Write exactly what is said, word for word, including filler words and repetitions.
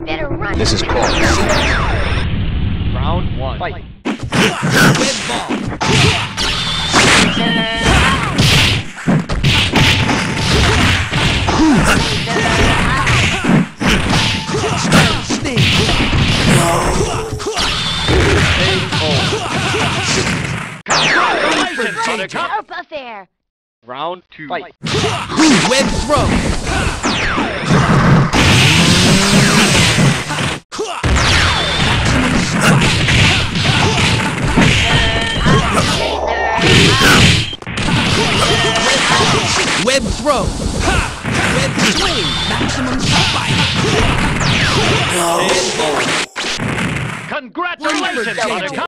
Better run. This is called Round one. Fight. Red ball. Congratulations, Buttercup. Sharp affair. Round two. Fight. Web throw. Web throw. Web swing. Maximum spike. Congratulations, Buttercup.